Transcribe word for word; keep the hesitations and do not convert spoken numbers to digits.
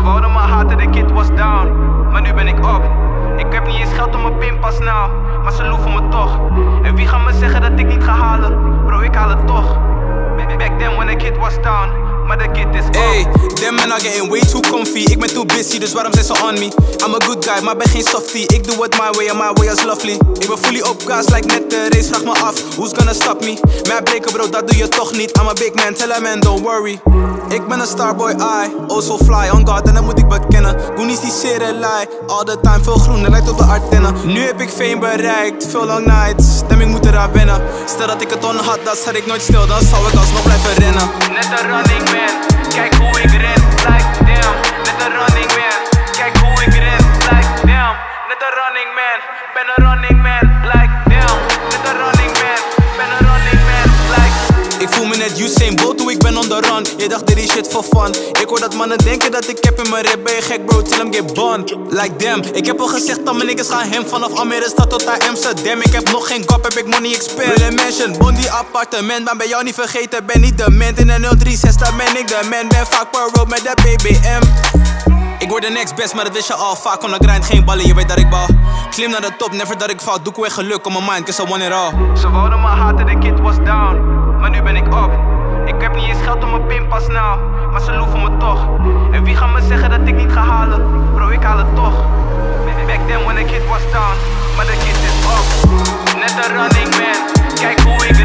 Ze wouden me haten, de kid was down, maar nu ben ik op. Ik heb niet eens geld om mijn pinpas nou, maar ze loeven me toch. En wie gaat me zeggen dat ik niet ga halen? Bro, ik haal het toch. Back then when the kid was down, maar de kid is up. Hey, them men are getting way too comfy. Ik ben too busy, dus waarom zijn ze on me? I'm a good guy, maar ben geen softie. Ik doe het my way en my way is lovely. Ik ben fully op gas, like net de race. Vraag me af, who's gonna stop me? Mij breken bro, dat doe je toch niet. I'm a big man, tell a man, don't worry. Ik ben een starboy, I, oh so fly. On God, en dat moet ik bekennen. Goonies die serelij, all the time, veel groen, lijkt op de Ardennen. Nu heb ik fame bereikt, veel long nights. Stemming moet eraan wennen. Stel dat ik het on had, dan zat ik nooit stil. Dan zou ik alsnog blijven rennen. Net een running man, kijk hoe ik ren, like damn. Net een running man, kijk hoe ik ren, like damn. Net een running man, ben een running man, like damn. Net een running man, ben een running man, like. Ik voel me net Usain Bolt toen ik ben on the run. Je dacht dit is shit for fun. Ik hoor dat mannen denken dat ik heb in mijn rib. Ben je gek bro, till hem get bond. Like damn, ik heb al gezegd dat mijn niggas gaan hem. Vanaf Almere stad tot naar Amsterdam. Ik heb nog geen kop, heb ik money expert. Wil een mansion, bondi appartement. Maar ben jou niet vergeten, ben niet de man. In een nul drie zes, daar ben ik de man. Ben vaak per road met de B B M. Ik word de next best, maar dat wist je al. Vaak on the grind, geen ballen, je weet dat ik bal. Klim naar de top, never dat ik fout. Doe ik weer geluk on my mind, cause I want it all. Ze wouden me haten, de kid was down, maar nu ben ik op. Ik heb niet eens geld om mijn pinpas nou, maar ze loeven me toch. En wie gaat me zeggen dat ik niet ga halen? Bro, ik haal het toch. Back then when the kid was down, maar de kid is up. Net een running man, kijk hoe ik